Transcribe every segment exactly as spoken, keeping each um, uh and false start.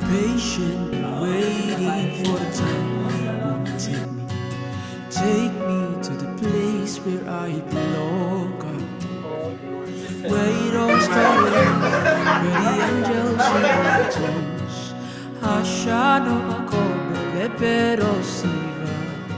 Patiently waiting for the time when you take me, take me to the place where I belong, God. Where it all started, where the angels sing their tunes. Hashano makobe lepero siva,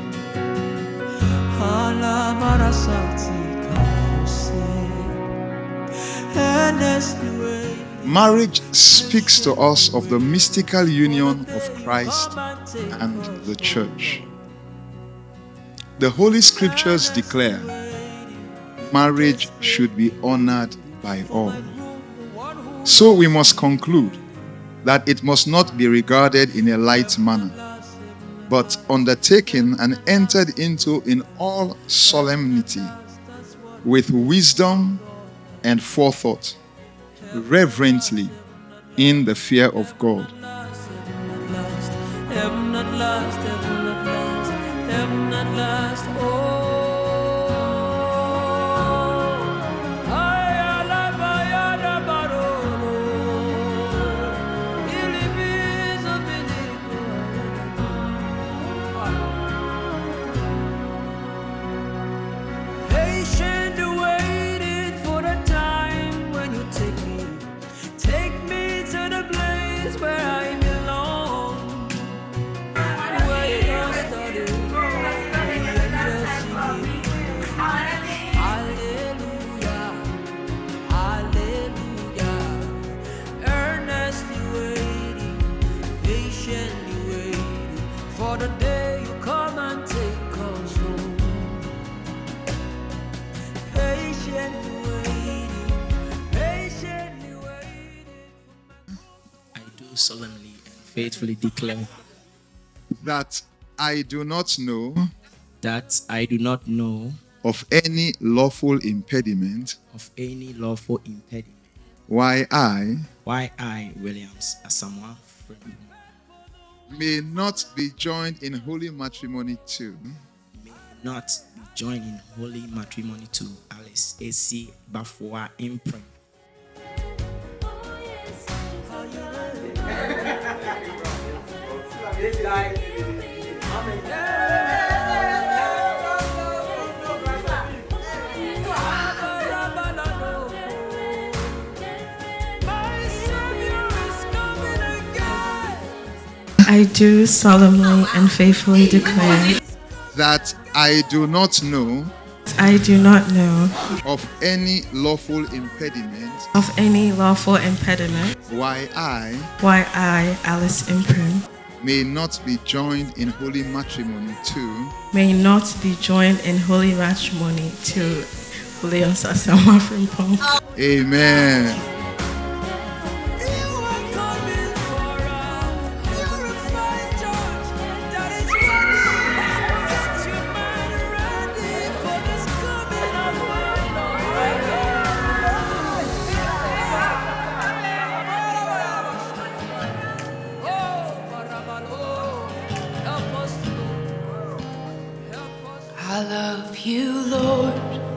hala marasati karose, endlessly waiting. Marriage speaks to us of the mystical union of Christ and the church. The Holy Scriptures declare marriage should be honored by all. So we must conclude that it must not be regarded in a light manner, but undertaken and entered into in all solemnity, with wisdom and forethought, reverently, in the fear of God. For the day you come and take us home. Patiently waiting, patiently waiting. I do solemnly and faithfully declare That I do not know that I do not know of any lawful impediment of any lawful impediment why I why I, Williams Asamoah Frimpong, may not be joined in holy matrimony to may not be joined in holy matrimony to Alice A C Bafua Imprem. I do solemnly and faithfully declare that I do not know I do not know of any lawful impediment of any lawful impediment why I why I, Alice Imprim, may not be joined in holy matrimony to may not be joined in holy matrimony to Williams Asamoah Frimpong. Amen. I love you, Lord.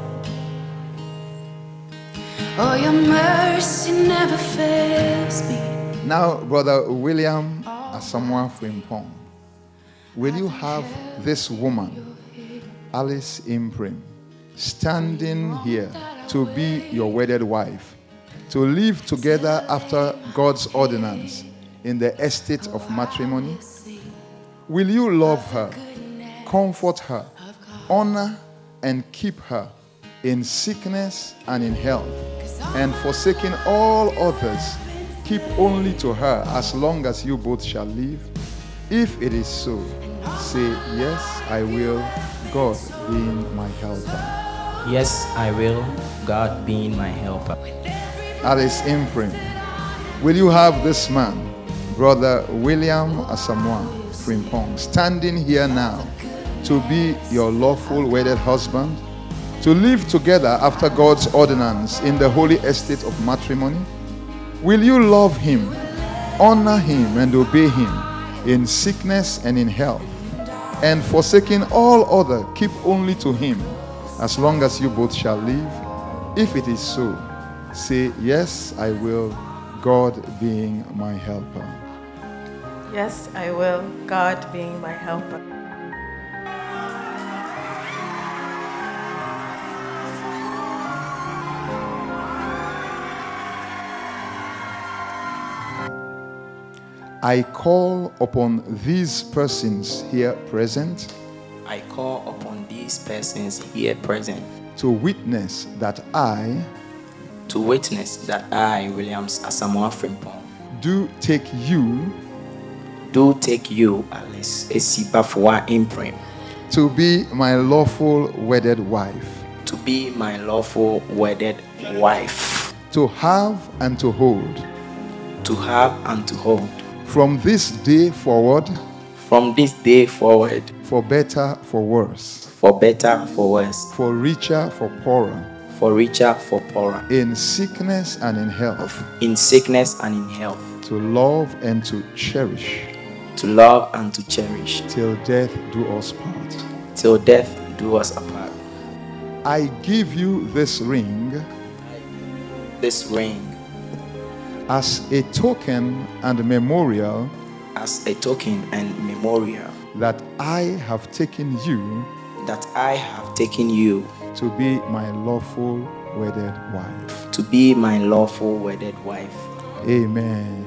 Oh, your mercy never fails me. Now, Brother William Asamoah Frimpong, will you have this woman, Alice Imprim, standing here to be your wedded wife, to live together after God's ordinance in the estate of matrimony? Will you love her, comfort her, honor and keep her in sickness and in health, and forsaking all others, keep only to her as long as you both shall live? If it is so, say, yes, I will, God being my helper. Yes, I will, God being my helper. Alice Imprim, will you have this man, Brother William Asamoah Frimpong, standing here now to be your lawful wedded husband, to live together after God's ordinance in the holy estate of matrimony? Will you love him, honor him, and obey him in sickness and in health, and forsaking all other, keep only to him as long as you both shall live? If it is so, say, yes, I will, God being my helper. Yes, I will, God being my helper. I call upon these persons here present I call upon these persons here present to witness that I to witness that I, Williams Asamoah Frimpong, do take you do take you, Alice Esi Bafwa Imprim, to be my lawful wedded wife, to be my lawful wedded wife, to have and to hold, to have and to hold, from this day forward, from this day forward, for better, for worse, for better, for worse, for richer, for poorer, for richer, for poorer, in sickness and in health, in sickness and in health, to love and to cherish, to love and to cherish, till death do us part. till death do us apart. I give you this ring This ring as a token and memorial as a token and memorial that I have taken you that I have taken you to be my lawful wedded wife. to be my lawful wedded wife. Amen.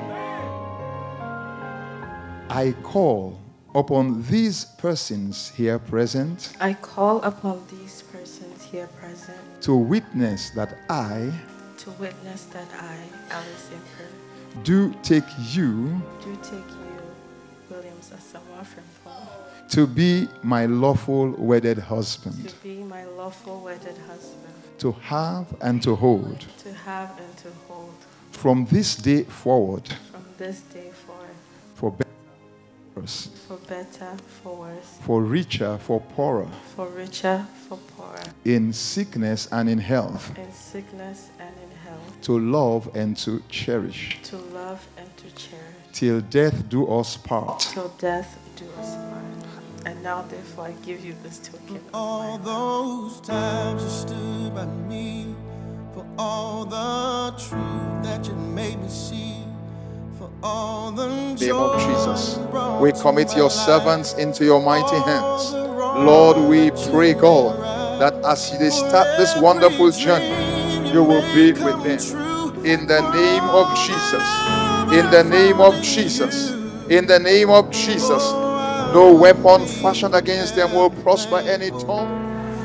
I call upon these persons here present I call upon these persons here present to witness that I to witness that I, Alice Imprim, do take you do take you, Williams Asamoah Frimpong, to be my lawful wedded husband, to be my lawful wedded husband, to have and to hold, to have and to hold, from this day forward, from this day forward, for better, for worse, for better, for worse, for richer, for poorer, for richer, for poorer, in sickness and in health, in sickness and in health, to love and to cherish, to love and to cherish, till death do us part. till death do us part. And now, therefore, I give you this token. All those times you stood by me, for all the truth that you made me see, for all the Name of Jesus, we commit your servants into your mighty hands. Lord, we pray, God, that as they start this wonderful journey, you will be with them. In the name of Jesus, in the name of Jesus, in the name of Jesus, no weapon fashioned against them will prosper any tongue.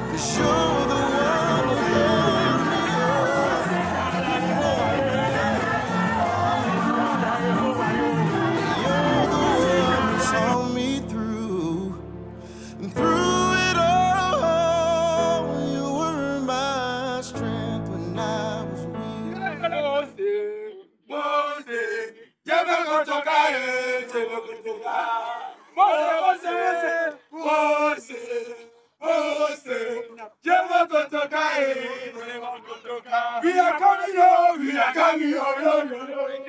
We are coming home, we are coming home.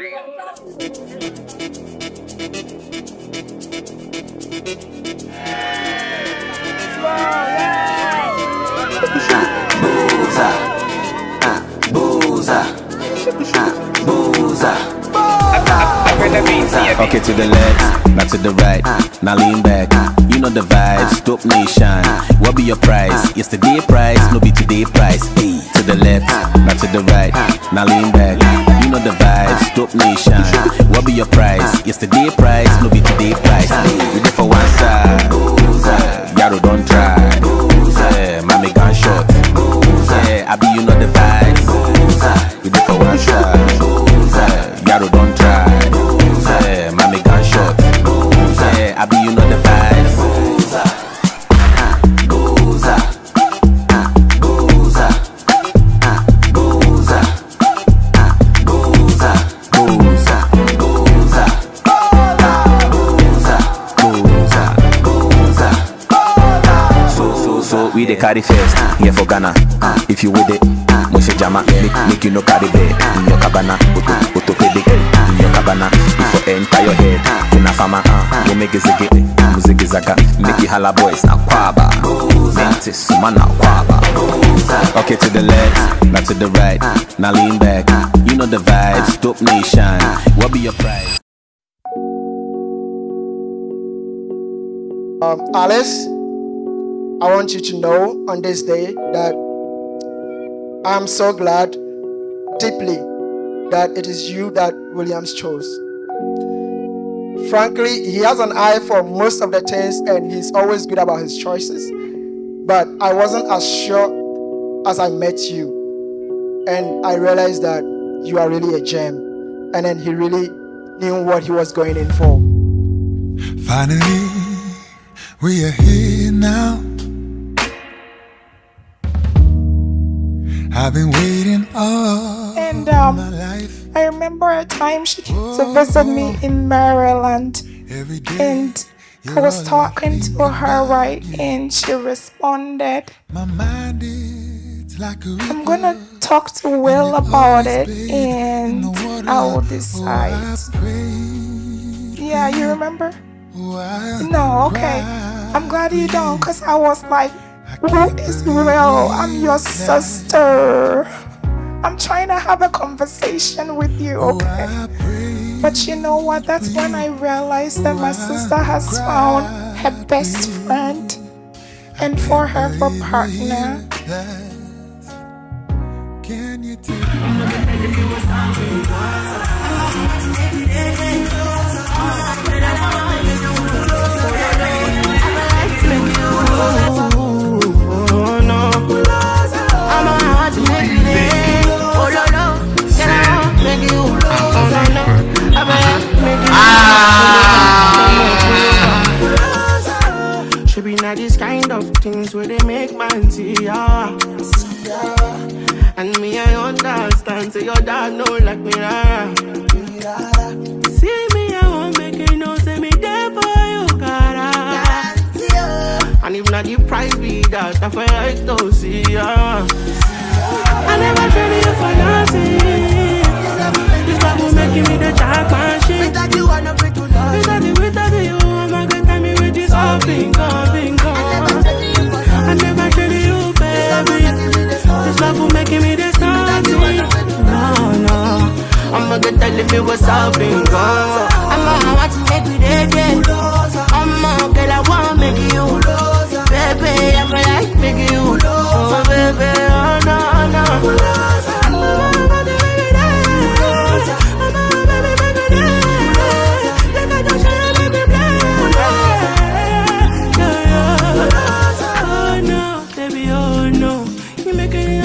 Booza, ah, booza, ah, booza. Okay, to the left, not to the right. Now lean back, you know the vibes. Dope nation, what be your price? Yesterday price, no be today price. Hey, to the left, not to the right. Now lean back, you know the vibes. Dope nation, what be your price? Yesterday price, no be today price. We there for one side, Yaro don't try. Yeah, mommy gunshot. Yeah, I be you know the vibes. We there for one side, Yaro don't try. Yeah, mommy gunshot. Yeah, I be you know the vibes. Booza, ah, booza, ah, booza, ah, booza, booza, booza, booza, booza, booza. So, so, so we the carry first, yeah for Ghana. If you with it, Moshe Jama, make, make you no carry bed. In your cabana, auto, auto pedic. In your cabana, before enter your head. In a farmer, go make it ziggy, muzigi zaga. Make it holla boys, now kwaba. Mentis, man, now kwaba. Okay, to the left, not to the right. Now lean back, you know the vibes. Dope nation, what be your price? Um, Alice, I want you to know on this day that I'm so glad deeply that it is you that Williams chose. Frankly, he has an eye for most of the things and he's always good about his choices. But I wasn't as sure as I met you. And I realized that you are really a gem. And then he really knew what he was going in for. Finally, we are here now. I've been waiting all and, um, my life. I remember a time she came to visit me in Maryland. Every day, and I was talking to her, right, and she responded. My mind is like a I'm gonna talk to Will about it and I will decide. Yeah, you remember? No, okay. I'm glad you don't, because I was like, who is Will? I'm your sister. I'm trying to have a conversation with you, okay? But you know what? That's when I realized that my sister has found her best friend and for her for partner. Can you take Should be not these kind of things where they make man see ya. And me, I understand, say your dad know like me. Rara. See me, I won't make it no, say me there for you, cara. And if not the price be that, I feel like to see ya. I never traded you for nothing. This love will make me the jackpot shit. Without you, I'm not free to love. Without you, without you, I'm not gonna tell me with this all bingo, bingo. I never traded you, baby. This love will make me the star. No, no. I'm not gonna tell me what's up, bingo. I'm gonna want to make me the day. I'm not gonna want to make you. Baby, I feel like making you. Oh, baby, oh, no, no. Making